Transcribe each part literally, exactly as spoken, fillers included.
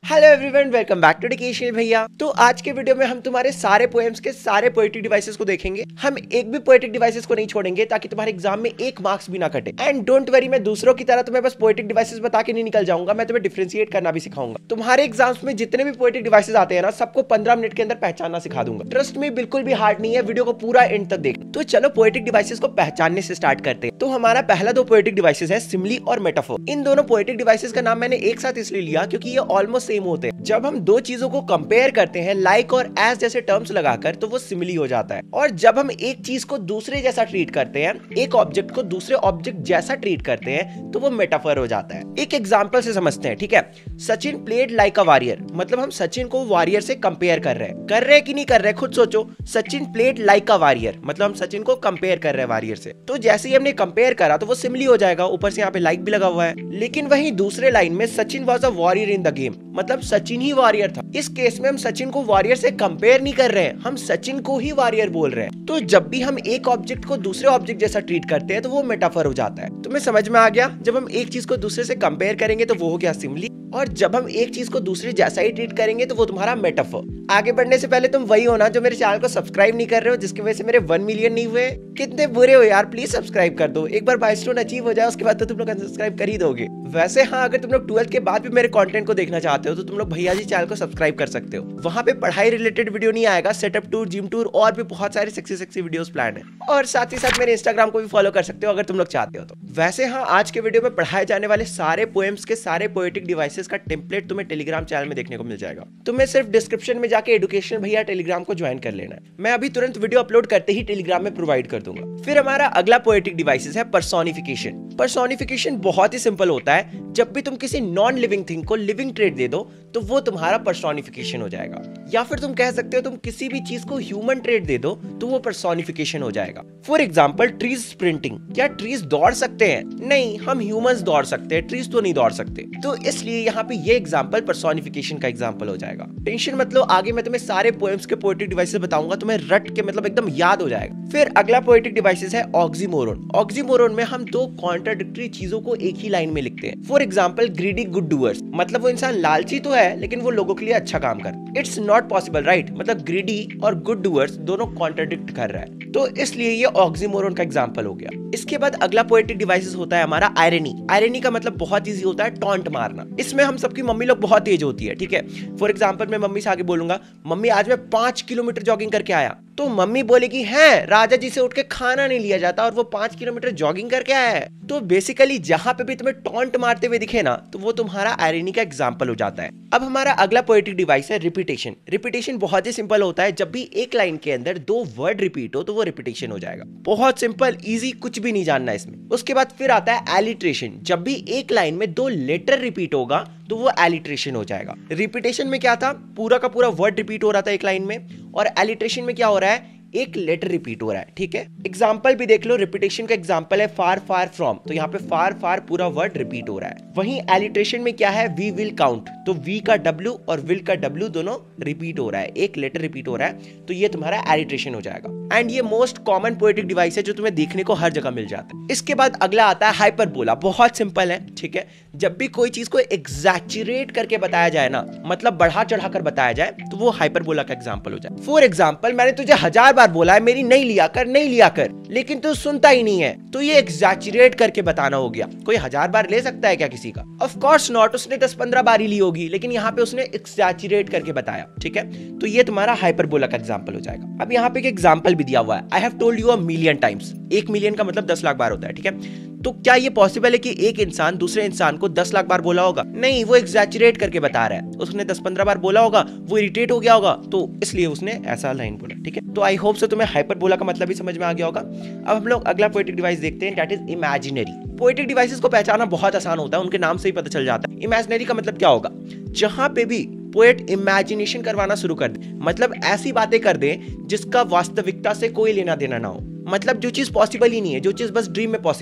Hello everyone, welcome back to educational भैया। तो आज के वीडियो में हम तुम्हारे सारे पोएम्स के सारे पोएटिक डिवाइसेस को देखेंगे। हम एक भी पोएटिक डिवाइसेस को नहीं छोड़ेंगे ताकि तुम्हारे एग्जाम में एक मार्क्स भी ना कटे। एंड डोंट वरी, मैं दूसरों की तरह तुम्हें बस पोएटिक डिवाइसेस बता के नहीं निकल जाऊंगा, मैं तुम्हें डिफरेंशिएट करना भी सिखाऊंगा। तुम्हारे एग्जाम्स में जितने भी पोएटिक डिवाइसेस आते हैं ना, सबको पंद्रह मिनट के अंदर पहचानना सिखा दूंगा। ट्रस्ट में, बिल्कुल भी हार्ड नहीं है, वीडियो को पूरा एंड तक देख। तो चलो पोएटिक डिवाइसेस को पहचानने से स्टार्ट करते हैं। तो हमारा पहला दो पोएटिक डिवाइसेस है सिमिली और मेटाफोर। इन दोनों पोएटिक डिवाइसेस का नाम मैंने एक साथ इसलिए लिया क्योंकि ये ऑलमोस्ट सेम होते हैं। जब हम दो चीजों को कंपेयर करते हैं लाइक और एज जैसे टर्म्स लगाकर, तो वो सिमिली हो जाता है। और जब हम एक चीज को दूसरे जैसा ट्रीट करते हैं, एक ऑब्जेक्ट को दूसरे ऑब्जेक्ट जैसा ट्रीट करते हैं, तो वो मेटाफर हो जाता है। एक एग्जांपल से समझते हैं, ठीक है। Sachin played like a warrior, मतलब हम सचिन को वॉरियर से कंपेयर कर रहे हैं। कर रहे हैं कि नहीं कर रहे, खुद सोचो। Sachin played like a warrior, मतलब हम सचिन को कंपेयर कर रहे हैं वॉरियर से। तो जैसे ही हमने कंपेयर करा तो वो सिमिली हो जाएगा। ऊपर से यहाँ पे लाइक भी लगा हुआ है। लेकिन वहीं दूसरे लाइन में Sachin was a warrior in the game, मतलब सचिन ही वॉरियर था। इस केस में हम सचिन को वॉरियर से कंपेयर नहीं कर रहे हैं, हम सचिन को ही वॉरियर बोल रहे हैं। तो जब भी हम एक ऑब्जेक्ट को दूसरे ऑब्जेक्ट जैसा ट्रीट करते हैं तो वो मेटाफर हो जाता है। तुम्हें समझ में आ गया? जब हम एक चीज को दूसरे से कंपेयर करेंगे तो वो हो गया सिमिली, और जब हम एक चीज को दूसरे जैसा ही ट्रीट करेंगे तो वो तुम्हारा मेटाफर। आगे बढ़ने से पहले तुम वही हो ना जो मेरे चैनल को सब्सक्राइब नहीं कर रहे हो, जिसकी वजह से मेरे वन मिलियन नहीं हुए। कितने बुरे हो यार, प्लीज सब्सक्राइब कर दो। एक बार माइलस्टोन अचीव हो जाए उसके बाद तो तुम लोग सब्सक्राइब कर ही दोगे। वैसे हाँ, अगर तुम लोग ट्वेल्थ के बाद भी मेरे कंटेंट को देखना चाहते हो तो तुम लोग भैया जी चैनल को सब्सक्राइब कर सकते हो। वहां पे पढ़ाई रिलेटेड वीडियो नहीं आएगा, सेटअप टूर, जिम टूर और भी बहुत सारे सेक्सी सेक्सी वीडियोस प्लान है। और साथ ही साथ मेरे इंस्टाग्राम को भी फॉलो कर सकते हो अगर तुम लोग चाहते हो तो। वैसे हाँ, आज के वीडियो में पढ़ाए जाने वाले सारे पोएम्स के सारे पोएटिक डिवाइसेस का टेम्पलेट तुम्हें टेलीग्राम चैनल में देखने को मिल जाएगा। तुम्हें सिर्फ डिस्क्रिप्शन में जाके एडुकेशन भैया टेलीग्राम को ज्वाइन कर लेना है। मैं अभी तुरंत वीडियो अपलोड करते ही टेलीग्राम में प्रोवाइड कर दूंगा। फिर हमारा अगला पोएटिक डिवाइसेस है पर्सोनिफिकेशन। पर्सोनिफिकेशन बहुत ही सिंपल होता है। जब भी तुम किसी नॉन लिविंग थिंग को लिविंग ट्रेट दे दो तो वो तुम्हारा पर्सोनिफिकेशन हो जाएगा। या फिर तुम कह सकते हो तुम किसी भी चीज को ह्यूमन ट्रेट दे दो तो वो पर्सोनिफिकेशन हो जाएगा। For example trees sprinting. क्या ट्रीज दौड़ सकते हैं? नहीं, हम ह्यूमंस दौड़ सकते हैं, ट्रीज तो नहीं दौड़ सकते। तो इसलिए यहाँ पे ये एग्जाम्पल पर्सोनिफिकेशन का एग्जाम्पल हो जाएगा। टेंशन मत लो, आगे मैं तुम्हें सारे पोएम्स के पोएटिक डिवाइसेस बताऊंगा, तुम्हें रट के मतलब एकदम याद हो जाएगा। फिर अगला पोएटिक डिवाइसेस है ऑक्सीमोरोन। ऑक्सीमोरोन में हम दो कॉन्ट्राडिक्टरी चीजों को एक ही लाइन में लिखते हैं। For example greedy good doers, मतलब वो इंसान लालची तो है लेकिन वो लोगों के लिए अच्छा काम कर। It's not possible, right? मतलब ग्रीडी और गुड डूअर्स दोनों कॉन्ट्राडिक्ट कर रहा है, तो इसलिए ये ऑक्सीमोरोन का एग्जाम्पल हो गया। इसके बाद अगला पोएटिक डिवाइसेस होता है हमारा आयरनी। आयरनी का मतलब बहुत इजी होता है, टॉन्ट मारना। इसमें हम सबकी मम्मी लोग बहुत तेज होती है, ठीक है। फॉर एग्जाम्पल मैं मम्मी से आगे बोलूंगा, मम्मी आज मैं पांच किलोमीटर जॉगिंग करके आया, तो मम्मी बोलेगी हैं, राजा जी से उठ के खाना नहीं लिया जाता और वो पांच किलोमीटर जॉगिंग करके आया है। तो बेसिकली जहां पे भी तुम्हें टॉन्ट मारते हुए दिखे ना, तो वो तुम्हारा आयरनी का एग्जाम्पल हो जाता है। अब हमारा अगला पोएटिक डिवाइस है रिपीटेशन। रिपीटेशन बहुत ही सिंपल होता है। जब भी एक लाइन के अंदर दो वर्ड रिपीट हो तो वो रिपीटेशन हो जाएगा। बहुत सिंपल, इजी, कुछ भी नहीं जानना इसमें। उसके बाद फिर आता है एलिट्रेशन। जब भी एक लाइन में दो लेटर रिपीट होगा तो वो एलिट्रेशन हो जाएगा। रिपीटेशन में क्या था, पूरा का पूरा वर्ड रिपीट हो रहा था एक लाइन में, और एलिट्रेशन में क्या हो रहा है, एक लेटर रिपीट हो रहा है, ठीक है। एग्जाम्पल भी देख लो, रिपीटेशन का एग्जाम्पल है फार फार फ्रॉम, तो यहाँ पे फार फार पूरा वर्ड रिपीट हो रहा है। वहीं एलिट्रेशन में क्या है, वी विल काउंट, तो वी का डब्ल्यू और विल का डब्ल्यू दोनों रिपीट हो रहा है, एक लेटर रिपीट हो रहा है, तो ये तुम्हारा एलिट्रेशन हो जाएगा। एंड ये मोस्ट कॉमन पोएटिक डिवाइस है जो तुम्हें देखने को हर जगह मिल जाता है। इसके बाद अगला आता है हाइपरबोला। बहुत सिंपल है, ठीक है। जब भी कोई चीज को एग्जैचुरेट करके बताया जाए ना, मतलब बढ़ा चढ़ा कर बताया जाए, तो वो हाइपरबोला का एग्जाम्पल हो जाए। फॉर एग्जाम्पल मैंने तुझे हजार बार बोला है मेरी नहीं लिया कर, नहीं लिया कर, लेकिन तू सुनता ही नहीं है, तो ये एग्जैचुरेट करके बताना हो गया। कोई हजार बार ले सकता है क्या किसी का? ऑफ कोर्स नॉट, उसने दस पंद्रह बार ही ली होगी, लेकिन यहाँ पे उसने एग्जैचुरेट करके बताया, ठीक है। तो ये तुम्हारा हाइपरबोला का एग्जाम्पल हो जाएगा। अब यहाँ पे एक एग्जाम्पल भी दिया हुआ है, I have told you a million times. एक मिलियन का मतलब दस लाख बार होता है, ठीक है। तो क्या ये पॉसिबल है कि एक इंसान दूसरे इंसान को दस लाख बार बोला होगा? नहीं, वो एग्जैचुरेट करके बता रहा है। उसने दस पंद्रह बार बोला होगा, वो इरिटेट हो गया होगा, तो इसलिए उसने ऐसा लाइन बोला, ठीक है। तो आई होप सो तुम्हें हाइपरबोला का मतलब भी समझ में आ गया होगा। अब हम लोग अगला पोएटिक डिवाइस देखते हैं, that is imaginary. Poetic devices को पहचानना बहुत आसान होता है, उनके नाम से ही पता चल जाता है। इमेजिनरी का मतलब क्या होगा, जहां पे भी पोएट इमेजिनेशन करवाना शुरू कर दे, मतलब ऐसी बातें कर दे जिसका वास्तविकता से कोई लेना देना ना हो। मतलब जो चीज पॉसिबल ही नहीं है, जो चीज बस ड्रीम में पॉसिबल है,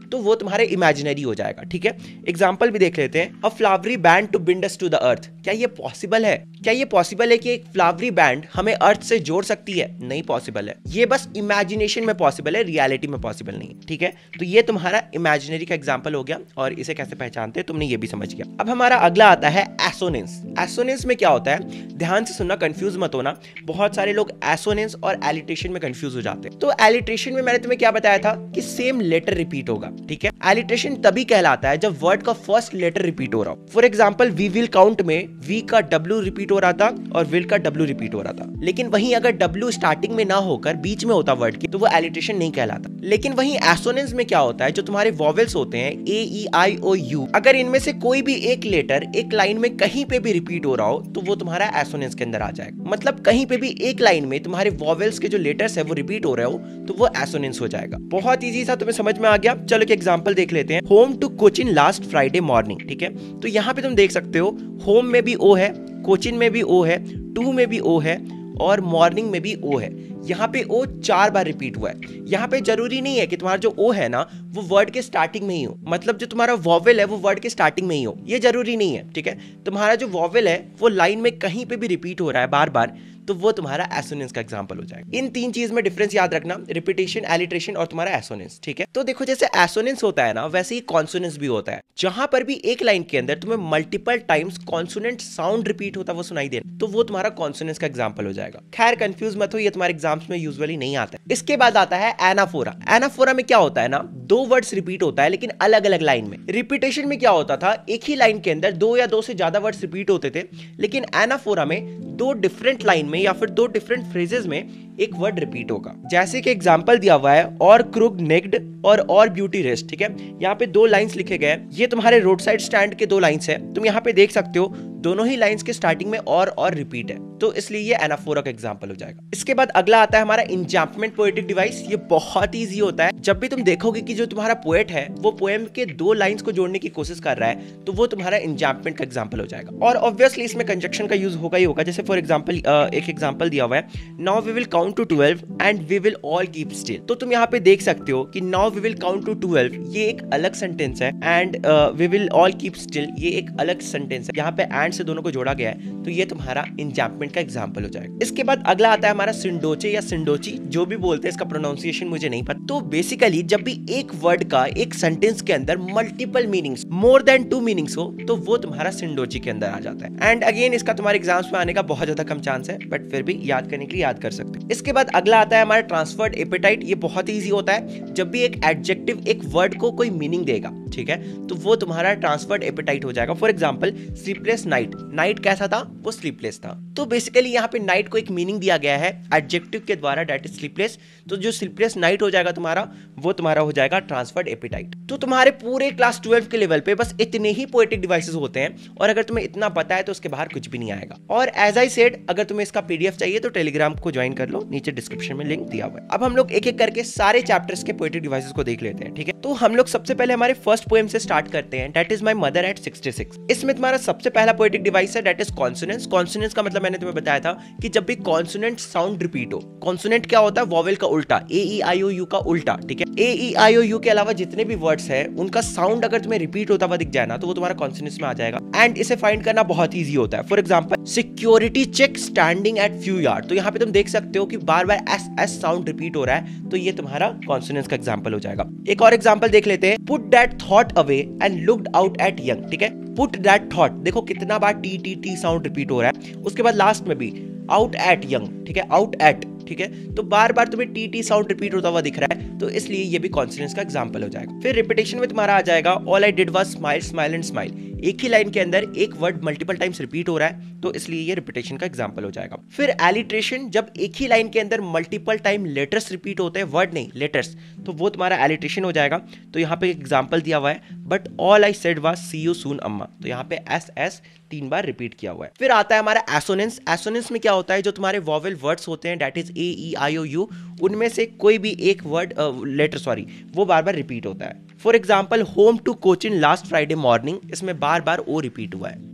तो वो तुम्हारे इमेजिनरी हो जाएगा। ठीक है, एग्जाम्पल भी देख लेते हैं। A flowery band to bind us to the earth. क्या ये पॉसिबल है? क्या ये पॉसिबल है कि एक फ्लावरी बैंड हमें अर्थ से जोड़ सकती है? नहीं पॉसिबल है। ये बस इमेजिनेशन में पॉसिबल है, रियलिटी में पॉसिबल नहीं है। ठीक है, तो ये तुम्हारा इमेजिनरी का एग्जाम्पल हो गया और इसे कैसे पहचानते हैं तुमने ये भी समझ गया। अब हमारा अगला आता है एसोनेंस। एसोनेंस में क्या होता है, ध्यान से सुनना, कंफ्यूज मत होना। बहुत सारे लोग एसोनेंस और एलिट्रेशन में कंफ्यूज हो जाते हैं। तो एलिट्रेशन में मैंने तुम्हें क्या बताया था कि सेम लेटर रिपीट होगा। ठीक है, एलिट्रेशन तभी कहलाता है जब वर्ड का फर्स्ट लेटर रिपीट हो रहा हो। For example we will count में वी का डब्ल्यू रिपीट हो रहा था और विल का डब्ल्यू रिपीट हो रहा था, लेकिन वहीं अगर डब्ल्यू स्टार्टिंग में ना होकर बीच में होता वर्ड की तो वो एलिट्रेशन नहीं कहलाता। लेकिन वहीं एसोनेंस में क्या होता है, जो तुम्हारे वॉवेल्स होते हैं ए ई आई ओ यू, अगर इनमें से कोई भी एक लेटर एक लाइन में कहीं पे भी रिपीट हो रहा हो तो वो तुम्हारा एसोनेंस के अंदर आ जाएगा। मतलब कहीं पे भी एक लाइन में तुम्हारे वॉवेल्स के जो लेटर्स है वो रिपीट हो रहे हो तो वो एसोनेंस हो जाएगा। बहुत इजी सा, तुम्हें समझ में आ गया। चलो एक एग्जांपल देख लेते हैं। Home to Cochin last Friday morning. ठीक है, तो यहाँ पे तुम देख सकते हो होम में भी ओ है, कोचिन में भी ओ है, टू में भी ओ है और मॉर्निंग में भी ओ है। यहाँ पे ओ चार बार रिपीट हुआ है। यहाँ पे जरूरी नहीं है कि तुम्हारा जो ओ है ना वो वर्ड के स्टार्टिंग में ही हो, मतलब जो तुम्हारा वॉवेल है वो वर्ड के स्टार्टिंग में ही हो, ये जरूरी नहीं है। ठीक है, तुम्हारा जो वॉवेल है वो लाइन में कहीं पे भी रिपीट हो रहा है बार बार तो वो तुम्हारा एसोनेंस का एग्जांपल हो जाएगा। इन तीन चीज में डिफरेंस याद रखना, रिपीटेशन, एलिट्रेशन और तुम्हारा एसोनेंस। ठीक है, तो देखो जैसे एसोनेंस होता है ना वैसे ही कॉन्सोनेंस भी होता है। जहां पर भी एक लाइन के अंदर तुम्हें multiple times consonant sound repeat होता वो सुनाई दे तो वो तुम्हारा कॉन्सोनेंस का एग्जांपल हो जाएगा। खैर कंफ्यूज मत हो, ये तुम्हारे एग्जाम्स में यूजुअली नहीं आता है। इसके बाद आता है एनाफोरा। एनाफोरा में क्या होता है ना, दो वर्ड्स रिपीट होता है लेकिन अलग अलग लाइन में। रिपीटेशन में क्या होता था, एक ही लाइन के अंदर दो या दो से ज्यादा वर्ड्स रिपीट होते थे, लेकिन एनाफोरा में दो डिफरेंट लाइन में या फिर दो डिफरेंट फ्रेजेस में एक वर्ड रिपीट होगा। जैसे कि एग्जांपल दिया हुआ है और क्रूग नेक्ड और और ब्यूटी रेस्ट। ठीक है, यहाँ पे दो लाइंस लिखे गए हैं, ये तुम्हारे रोड साइड स्टैंड के दो लाइंस है। तुम यहाँ पे देख सकते हो दोनों ही लाइंस के स्टार्टिंग में और और रिपीट है, तो इसलिए ये एनाफोरा का एग्जांपल हो जाएगा। इसके बाद अगला आता है हमारा इंजैम्पमेंट पोएटिक डिवाइस। ये बहुत ईजी होता है। जब भी तुम देखोगे कि जो तुम्हारा पोएट है वो पोएम के दो लाइंस को जोड़ने की कोशिश कर रहा है तो वो तुम्हारा इंजैम्पमेंट का एग्जांपल हो जाएगा। और ऑब्वियसली इसमें कंजक्शन का यूज होगा ही होगा। जैसे फॉर एग्जांपल एक एग्जांपल दिया हुआ है, now we will count to twelve and we will all keep still. तो तुम यहाँ पे देख सकते हो कि now we will count to twelve ये एक अलग सेंटेंस है and we will all keep still ये एक अलग सेंटेंस है। यहाँ पे एंड से दोनों को जोड़ा गया है तो ये तुम्हारा इंजैम्पमेंट का एग्जांपल हो जाएगा। इसके बाद अगला आता है हमारा सिंडोचे या सिंडोची, जो भी बोलते हैं, इसका प्रोनाउंसिएशन मुझे नहीं पता। तो बेसिकली जब भी एक वर्ड का एक सेंटेंस के अंदर multiple meanings, more than two meanings हो तो वो तुम्हारा सिंडोची के अंदर आ जाता है। एंड अगेन इसका तुम्हारे एग्जाम्स में आने का बहुत ज्यादा कम चांस है, बट फिर भी याद करने के लिए याद कर सकते हैं। इसके बाद अगला आता है हमारा ट्रांसफर्ड एपेटाइट। ये बहुत ईजी होता है। जब भी एक एडजेक्टिव एक वर्ड को कोई मीनिंग देगा, ठीक है, तो वो तुम्हारा ट्रांसफर्ड एपेटाइट हो जाएगा। For example sleepless night, night कैसा था, वो स्लीपलेस था। तो बेसिकली यहाँ पे नाइट को एक मीनिंग दिया गया है एडजेक्टिव के द्वारा, दैट इज स्लीपलेस। तो जो स्लीपलेस नाइट हो जाएगा तुम्हारा, वो तुम्हारा हो जाएगा ट्रांसफर्ड एपेटाइट। तो तुम्हारे पूरे क्लास ट्वेल्व के लेवल पे बस इतने ही पोएटिक डिवाइसेस होते हैं, और अगर तुम्हें इतना पता है तो उसके बाहर कुछ भी नहीं आएगा। और एज आई सेड, अगर तुम्हें इसका पीडीएफ चाहिए तो टेलीग्राम को ज्वाइन कर लो, नीचे डिस्क्रिप्शन में लिंक दिया हुआ है। अब हम लोग एक एक करके सारे चैप्टर्स के पोएटिक डिवाइसेस को देख लेते हैं, ठीक है। तो हम लोग सबसे पहले हमारे फर्स्ट पोएम से स्टार्ट करते हैं, that is my mother at sixty six. इसमें तुम्हारा सबसे पहला पोएटिक डिवाइस है दैट इज कॉन्सोनेंट्स। कॉन्सोनेंट्स का मतलब मैंने तुम्हें बताया था कि जब भी कॉन्सोनेंट साउंड रिपीट हो, कॉन्सोनेंट क्या होता है, वोवेल का उल्टा, ए ई आई ओ यू का उल्टा, ठीक है। ए ई आई ओ यू के अलावा जितने भी वर्ड्स हैं उनका साउंड अगर तुम्हें रिपीट होता हुआ दिख जाए ना तो वो तुम्हारा कॉन्सोनेंट्स में आ जाएगा। एंड इसे फाइंड करना बहुत ईजी होता है। For example security check standing at few yard, तो यहाँ पे तुम देख सकते हो कि बार बार एस एस साउंड रिपीट हो रहा है, तो ये तुम्हारा कॉन्सोनेंट्स का एग्जांपल हो जाएगा। एक और एग्जांपल देख लेते हैं, put that thought away and looked out at young, ठीक है। पुट दैट थॉट, देखो कितना बार T T T sound repeat हो रहा है। उसके बाद लास्ट में भी आउट एट यंग, ठीक है, आउट एट, ठीक है। तो बार बार तुम्हें टी टी साउंड रिपीट होता हुआ दिख रहा है, तो इसलिए ये भी कॉन्सोनेंट्स का एग्जांपल हो जाएगा। फिर रिपीटेशन में तुम्हारा आ जाएगा all I did was smile smile and smile. एक ही लाइन के अंदर एक वर्ड मल्टीपल टाइम्स रिपीट हो रहा है, तो इसलिए ये रिपीटेशन का एग्जांपल हो जाएगा। फिर एलिट्रेशन, जब एक ही लाइन के अंदर मल्टीपल टाइम लेटर्स रिपीट होते हैं, वर्ड नहीं लेटर्स, तो वो तुम्हारा एलिट्रेशन हो जाएगा। तो यहाँ पे एक एग्जांपल दिया हुआ है, but all I said was see you soon amma, तो यहाँ पे एस एस तीन बार रिपीट किया हुआ है। फिर आता है हमारा एसोनेंस। एसोनेंस में क्या होता है, जो तुम्हारे वॉवेल वर्ड्स होते हैं that is A E I O U, उनमें से कोई भी एक वर्ड लेटर सॉरी वो बार बार रिपीट होता है। For example home to Cochin last Friday morning, इसमें बार बार ओ रिपीट हुआ है।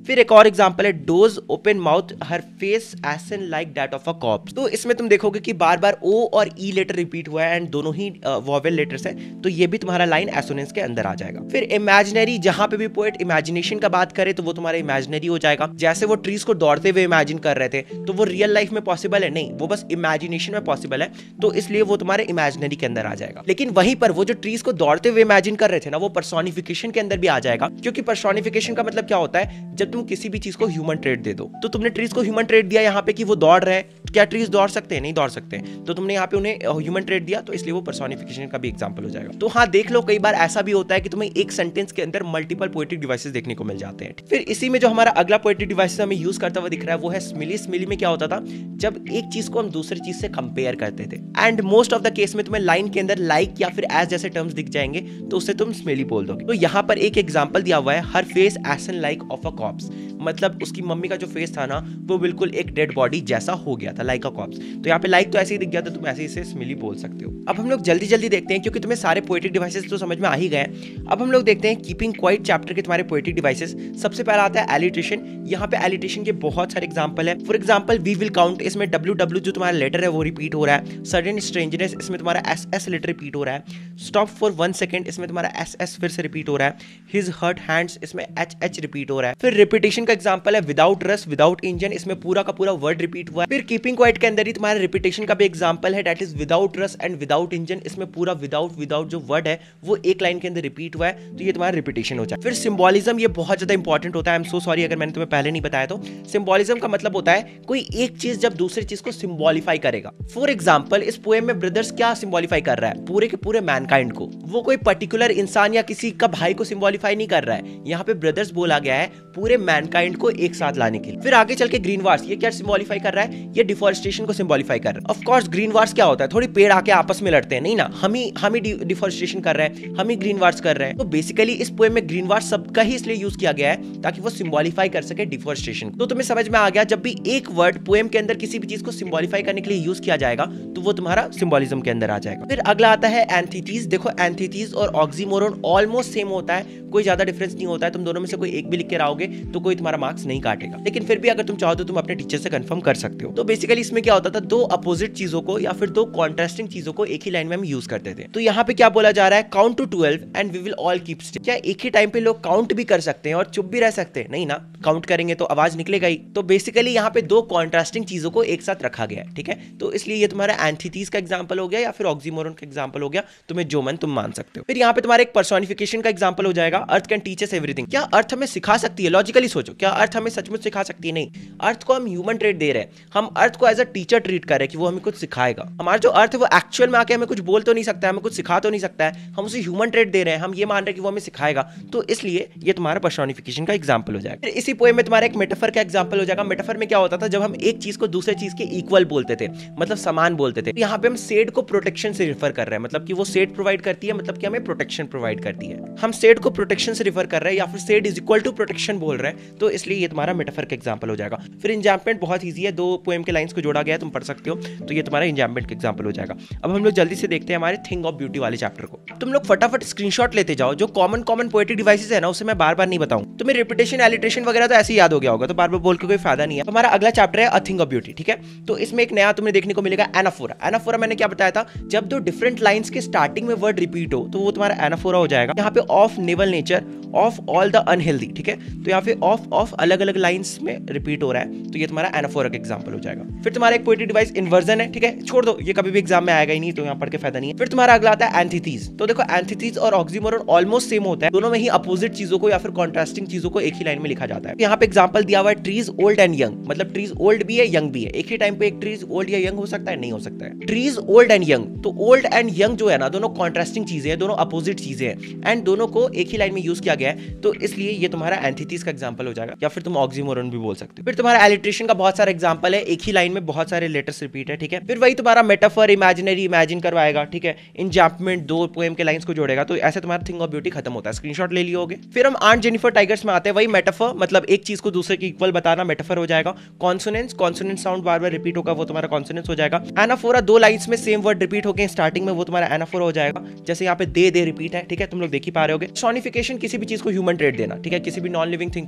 फिर एक और एग्जांपल है doze open mouth her face ashen like that of a corpse. तो इसमें तुम देखोगे कि बार बार ओ और ई लेटर रिपीट हुआ है एंड दोनों ही वोवेल लेटर्स है, तो ये भी तुम्हारा लाइन एसोनेंस के अंदर आ जाएगा। फिर इमेजिनरी, जहां पे भी पोएट इमेजिनेशन का बात करे तो वो तुम्हारा इमेजिनरी हो जाएगा। जैसे वो ट्रीज को दौड़ते हुए इमेजिन कर रहे थे, तो वो रियल लाइफ में पॉसिबल है नहीं, वो बस इमेजिनेशन में पॉसिबल है, तो इसलिए वो तुम्हारे इमेजिनरी के अंदर आ जाएगा। लेकिन वहीं पर वो जो ट्रीज को दौड़ते हुए इमेजिन कर रहे थे ना, वो पर्सोनिफिकेशन के अंदर भी आ जाएगा, क्योंकि पर्सोनिफिकेशन का मतलब क्या होता है, जब तुम किसी भी चीज को ह्यूमन ट्रेट दे दो। तो तुमने ट्रीज को ह्यूमन ट्रेट दिया यहाँ पे कि वो दौड़ रहे हैं, तो क्या ट्रीज दौड़ सकते हैं? नहीं दौड़ सकते, तो तुमने यहाँ पे उन्हें ह्यूमन ट्रेट दिया, तो इसलिए वो पर्सोनिफिकेशन का भी एग्जांपल हो जाएगा। तो हाँ, देख लो, कई बार ऐसा भी होता है कि तुम्हें एक सेंटेंस के अंदर मल्टीपल पोएटिक डिवाइसेस देखने को मिल जाते हैं। फिर इसी में जो हमारा अगला पोएटिक डिवाइस हमें यूज करता हुआ दिख रहा है वो है स्मिली। स्मिली में क्या होता था, जब एक चीज को हम दूसरी चीज से कंपेयर करते थे, and most of the case में तुम्हें लाइन के अंदर लाइक या फिर एज जैसे टर्म्स दिख जाएंगे, तो उससे तुम स्मिली बोल दोगे। तो यहाँ पर एक एग्जांपल दिया हुआ है, her face ashen like of a corpse, मतलब उसकी मम्मी का जो फेस था ना, वो बिल्कुल एक डेड बॉडी जैसा हो गया था, लाइक अ कॉप्स। तो यहाँ पे लाइक तो ऐसे ही दिख गया, तो तुम ऐसे ही इसे स्मिली बोल सकते हो। अब हम लोग जल्दी जल्दी देखते हैं, क्योंकि तुम्हें सारे पोएटिक डिवाइसेस तो समझ में आ ही गए। अब हम लोग देखते हैं कीपिंग क्वाइट चैप्टर के तुम्हारे पोएटिक डिवाइसेस। सबसे पहला आता है एलिट्रेशन। यहाँ पे एलिट्रेशन के बहुत सारे एग्जांपल है। For example we will count, इसमें डब्ल्यू डब्ल्यू जो तुम्हारा लेटर है वो रिपीट हो रहा है। सडन स्ट्रेंजनेस, इसमें तुम्हारा एस एस लेटर रिपीट हो रहा है। स्टॉप फॉर वन सेकंड, इसमें तुम्हारा एस एस फिर से रिपीट हो रहा है। हिज हर्ट हैंड्स, इसमें एच एच रिपीट हो रहा है। फिर रिपीटेशन का एग्जांपल है विदाउट रस विदाउट इंजन, इसमें पूरा का पूरा वर्ड रिपीट हुआ है। फिर कीपिंग क्वाइट के अंदर ही तुम्हारा रिपीटेशन का भी एग्जांपल है, that is without rush and without engine, इसमें पूरा विदाउट विदाउट जो वर्ड है वो एक लाइन के अंदर रिपीट हुआ है, तो ये तुम्हारा रिपीटेशन हो जाए। फिर सिंबॉलिज्म, ये बहुत ज्यादा इंपॉर्टेंट होता है। आई एम सो सॉरी अगर मैंने तुम्हें पहले नहीं बताया। तो सिंबॉलिज्म का मतलब होता है कोई एक चीज जब दूसरी चीज को सिंबॉलिफाई करेगा। फॉर एग्जांपल इस पोएम में ब्रदर्स क्या सिंबॉलिफाई कर रहा है, पूरे के पूरे मैनकाइंड को। वो कोई पर्टिकुलर इंसान या किसी का भाई को सिंबॉलिफाई नहीं कर रहा है, यहाँ पे ब्रदर्स बोला गया है पूरे मैनकाइंड को एक साथ लाने के लिए। फिर आगे चल के ग्रीन वार्स, ये क्या सिंबॉलिफाई कर रहा है, ये डिफॉरेस्टेशन को सिंबॉलिफाई कर रहा है। ऑफ कोर्स ग्रीन वार्स क्या होता है, थोड़ी पेड़ आके आपस में लड़ते हैं, नहीं ना, हम ही हम ही डिफॉरेस्टेशन कर रहे हैं, हम ही ग्रीन वार्स कर रहे हैं। तो बेसिकली इस पोएम में ग्रीन वार्स सबका ही इसलिए यूज किया गया है ताकि वो सिंबॉलिफाई कर सके डिफॉरेस्टेशन। तो तुम्हें समझ में आ गया, जब भी एक वर्ड पोएम के अंदर किसी भी चीज को सिंबॉलिफाई करने के लिए यूज किया जाएगा तो वो तुम्हारा सिंबॉलिज्म के अंदर आ जाएगा। फिर अगला आता है एंथिथीज। देखो एंथिथीज और ऑक्सीमोरन ऑलमोस्ट सेम होता है, कोई ज्यादा डिफरेंस नहीं होता है। तुम दोनों में से कोई एक भी लिख के आओगे तो कोई तुम्हारा मार्क्स नहीं काटेगा, लेकिन फिर भी अगर तुम चाहो तो तुम अपने टीचर से कंफर्म कर सकते हो। तो बेसिकली इसमें क्या होता था, दो अपोजिट चीजों को या फिर दो कॉन्ट्रास्टिंग चीजों को एक ही लाइन में हम यूज करते थे। तो यहाँ पे क्या बोला जा रहा है, count to twelve and we will all keep still. क्या एक ही टाइम पे लोग काउंट भी कर सकते हैं और चुप भी रह सकते हैं? नहीं ना, काउंट करेंगे तो आवाज निकलेगा ही। तो बेसिकली यहाँ पे दो कॉन्ट्रास्टिंग चीजों को एक साथ रखा गया है, ठीक है। तो इसलिए ये तुम्हारा एंथिथीज का एग्जांपल हो गया या फिर ऑक्सीमोरन का एग्जांपल हो गया, तुम्हें जो मन तुम मान सकते हो। फिर यहाँ पे तुम्हारा एक पर्सोनिफिकेशन का एग्जांपल हो जाएगा, earth can teach us everything. क्या अर्थ हमें सिखा सकती है? लॉजिकली सोचो, क्या अर्थ हमें सचमुच सिखा सकती है? नहीं, अर्थ को हम ह्यूमन ट्रेट दे रहे हैं, हम अर्थ को एज अ टीचर ट्रीट कर रहे हैं कि वो हमें कुछ सिखाएगा। हमारा जो अर्थ है वो एक्चुअल में आके हमें कुछ बोल तो नहीं सकता है, हमें कुछ सिखा तो नहीं सकता है, हम उसे ह्यूमन ट्रेट दे रहे हैं, हम ये मान रहे हैं कि वो हमें सिखाएगा, तो इसलिए ये तुम्हारा पर्सोनिफिकेशन का एग्जांपल हो जाएगा। फिर इसी पोएम में तुम्हारा एक मेटाफर का एग्जांपल हो जाएगा। मेटाफर में क्या होता था, जब हम एक चीज को दूसरे चीज के इक्वल बोलते थे, मतलब समान बोलते थे। यहाँ पे हम सेड को प्रोटेक्शन से रिफर कर रहे हैं, मतलब कि वो सेड प्रोवाइड करती है, मतलब कि हमें प्रोटेक्शन प्रोवाइड करती है। हम सेड को प्रोटेक्शन से रिफर कर रहे हैं या फिर said is equal to protection बोल रहे हैं, तो इसलिए ये तुम्हारा मेटाफर का एग्जांपल हो जाएगा। फिर इंजैम्पमेंट बहुत ईजी है, दो पोएम के लाइंस को जोड़ा गया है, तुम पढ़ सकते हो, तो ये तुम्हारा इंजैम्पमेंट का एग्जांपल हो जाएगा। अब हम लोग जल्दी से देखते हैं हमारे थिंग ऑफ ब्यूटी वाले चैप्टर को। तुम लोग फटाफट स्क्रीनशॉट लेते जाओ, जो कॉमन कॉमन पोएटिक डिवाइसेस है ना, उसे मैं बार बार नहीं बताऊं, तुम्हें रिपीटेशन एलिट्रेशन वगैरह तो ऐसे ही याद हो गया होगा, तो बार बार बोल के कोई फायदा नहीं है। हमारा अगला चैप्टर है अ थिंग ऑफ ब्यूटी, ठीक है। तो इसमें एक नया तुम्हें देखने को मिलेगा एनाफोरा। एनाफोरा मैंने क्या बताया था, जब दो डिफरेंट लाइंस के स्टार्टिंग में वर्ड रिपीट हो तो वो तुम्हारा एनाफोरा हो जाएगा। यहाँ पे of noble nature, of all the unhealthy, ठीक है। तो यहाँ पे ऑफ ऑफ अलग अलग लाइंस में रिपीट हो रहा है, तो ये तुम्हारा एनाफोरा का एग्जांपल हो जाएगा। फिर तुम्हारा एक पोएटिक डिवाइस इन्वर्जन है, ठीक है, छोड़ दो, ये कभी भी एग्जाम में आएगा ही नहीं, तो यहाँ पढ़ के फायदा नहीं है। फिर तुम्हारा अगला आता है एंथिथीज। तो देखो एंथिथीज और ऑक्सीमोरन ऑलमोस्ट सेम होता है, दोनों में ही अपोजिट चीजों को या फिर कॉन्ट्रास्टिंग चीजों को एक ही लाइन में लिखा जाता है। यहाँ पे एग्जांपल दिया हुआ है ट्रीज ओल्ड एंड यंग, मतलब ट्रीज ओल्ड भी है यंग भी है। एक ही टाइम पे एक ट्रीज ओल्ड या यंग हो सकता है? नहीं हो सकता है। ट्रीज ओल्ड एंड यंग, तो ओल्ड एंड यंग जो है ना, दोनों कॉन्ट्रास्टिंग चीजें हैं, दोनों अपोजिट चीजें हैं, एंड दोनों को एक ही लाइन में यूज किया गया है, तो इसलिए ये तुम्हारा एंथिथीज का एग्जांपल हो जाएगा, या फिर तुम ऑक्सीमोरन भी बोल सकते हो। फिर तुम्हारा एलिट्रेशन का बहुत सारा एग्जांपल है, एक ही लाइन में बहुत सारे लेटर्स रिपीट है, ठीक है। फिर वही तुम्हारा मेटाफर इमेजिनरी इमेजिन करवाएगा, ठीक है। इंजैम्पमेंट दो पोएम के लाइंस को जोड़ेगा, तो ऐसे तुम्हारा थिंग ऑफ ब्यूटी खत्म होता है। स्क्रीनशॉट ले लियोगे। फिर हम आंट जेनिफर टाइगर्स में आते हैं, वही मेटाफर, मतलब एक चीज को दूसरे के इक्वल बताना, मेटाफर हो जाएगा। कॉन्सोनेंस, कॉन्सोनेंट साउंड बार बार रिपीट होगा, वो तुम्हारा कॉन्सोनेंस हो जाएगा। एनाफोरा, दो लाइंस में सेम वर्ड रिपीट होके स्टार्टिंग में, वो तुम्हारा एनाफोरा हो जाएगा। जैसे यहाँ पे दे दे रिपीट है, ठीक है, तुम लोग देख ही पा रहे होगे। सोनिफिकेशन, किसी भी चीज को ह्यूमन ट्रेट देना, ठीक है, किसी भी नॉन लिविंग थिंग को या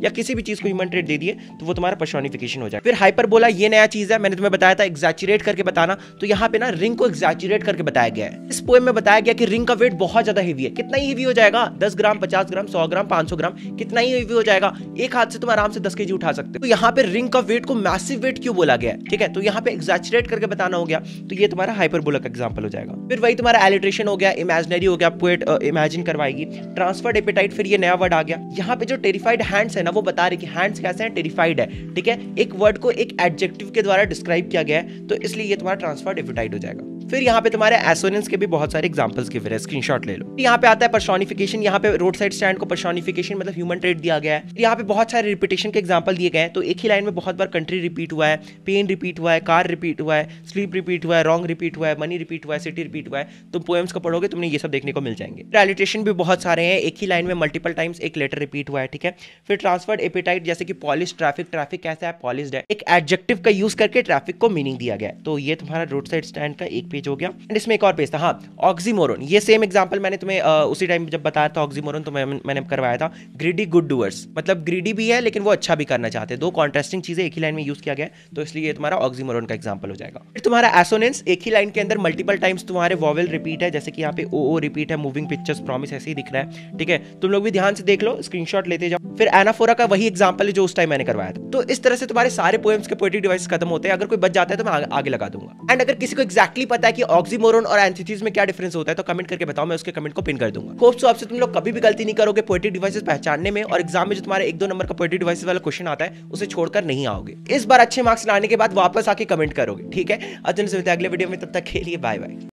या किसी भी चीज को ह्यूमन ट्रेड दे दिए तो वो तुम्हारा पर्सोनिफिकेशन हो जाएगा। फिर हाइपरबोला, ये नया चीज है, मैंने तुम्हें बताया था एग्जैचुरेट करके बताना, तो यहाँ पे ना रिंग को एग्जैचुरेट करके बताया गया है। इस पोएम में बताया गया कि रिंग का वेट बहुत ज्यादा हेवी है। कितना ही हेवी हो जाएगा? दस ग्राम, पचास ग्राम, सौ ग्राम, पांच सौ ग्राम, कितना ही हेवी हो जाएगा? एक हाथ से तुम आराम से दस केजी उठा सकते हो। तो यहाँ पे रिंग का वेट को मैसिव वेट क्यों बोला गया है? ठीक है, तो यहाँ पे एग्जैचुरेट करके बताना हो गया, तो ये तुम्हारा हाइपरबोला का एग्जांपल हो जाएगा। फिर वही तुम्हारा एलिट्रेशन हो गया, इमेजिनरी हो गया, पोएट इमेजिन करवाएगी। ट्रांसफर्ड एपेटाइट, फिर ये नया वर्ड आ गया। यहाँ पे जो टेरिफाइड हैंड्स है ना, वो बता रही कि हैंड्स कैसे हैं, टेरिफाइड है। ठीक है, एक वर्ड को एक एडजेक्टिव के द्वारा डिस्क्राइब किया गया है, तो इसलिए ये तुम्हारा ट्रांसफर्ड एपेटाइट हो जाएगा। फिर यहाँ पे तुम्हारे एसोनेंस के भी बहुत सारे एग्जांपल्स गिव रहे हैं, स्क्रीनशॉट ले लो। यहाँ पे आता है पर्सोनिफिकेशन, यहाँ पे रोड साइड स्टैंड को पर्सोनिफिकेशन मतलब ह्यूमन ट्रेड दिया गया है। यहाँ पे बहुत सारे रिपीटेशन के एग्जांपल दिए गए हैं, तो एक ही लाइन में बहुत बार कंट्री रिपीट हुआ है, पेन रिपीट हुआ है, कार रिपीट हुआ है, स्लीप रिपीट हुआ है, रॉन्ग रिपीट हुआ है, मनी रिपीट हुआ है, सिटी रिपीट हुआ है। तुम पोएम्स को पढ़ोगे तुमने ये सब देखने को मिल जाएंगे। एलिट्रेशन भी बहुत सारे हैं, एक ही लाइन में मल्टीपल टाइम्स एक लेटर रिपीट हुआ है। ठीक है, फिर ट्रांसफर्ड एपेटाइट, जैसे कि पॉलिश ट्रैफिक, ट्रैफिक कैसा है? पॉलिश्ड है। एक एडजेक्टिव का यूज करके ट्रैफिक को मीनिंग दिया गया, तो ये तुम्हारा रोड साइड स्टैंड का एक पेज हो गया। एंड इसमें एक और पेज था, हाँ, ऑक्सीमोरन। ये सेम एग्जांपल मैंने तुम्हें आ, उसी टाइम जब बताया था ऑक्सीमोरन, तो मैं, मैंने करवाया था। ग्रीडी गुड डूअर्स, मतलब ग्रीडी भी है लेकिन वो अच्छा भी करना चाहते हैं। दो कॉन्ट्रास्टिंग चीजें एक ही लाइन में यूज किया गया, तो इसलिए ये तुम्हारा ऑक्सीमोरन का एग्जांपल हो जाएगा। फिर तुम्हारा एसोनेंस, एक ही लाइन के अंदर मल्टीपल टाइम्स तुम्हारे वॉवेल रिपीट है, जैसे कि यहाँ पे ओ ओ रिपीट है, मूविंग पिक्चर्स, प्रॉमिस, ऐसे ही दिख रहा है। ठीक है, तुम लोग भी ध्यान से देख लो, स्क्रीनशॉट लेते जाओ। फिर एनाफोरा का वही एग्जांपल है जो उस टाइम मैंने करवाया था। तो इस तरह से तुम्हारे सारे पोएम्स के पोएटिक डिवाइसेस खत्म होते हैं। अगर कोई बच जाता है तो मैं आगे लगा दूंगा। एंड अगर किसी को एक्जैक्टली पता है कि ऑक्सीमोरन और एंथिथेसिस में क्या डिफरेंस होता है तो कमेंट करके बताओ, मैं उसके कमेंट को पिन कर दूंगा। होप सो आपसे तुम लोग कभी भी गलती नहीं करोगे पोएटिक डिवाइसेस पहचानने में, और एग्जाम में जो तुम्हारे एक दो नंबर का पोएटिक डिवाइसेस वाला क्वेश्चन आता है उसे छोड़कर नहीं आओगे। इस बार अच्छे मार्क्स लाने के बाद वापस आके कमेंट करोगे। ठीक है, अजन से अगले वीडियो में, तब तक के लिए बाय बाय।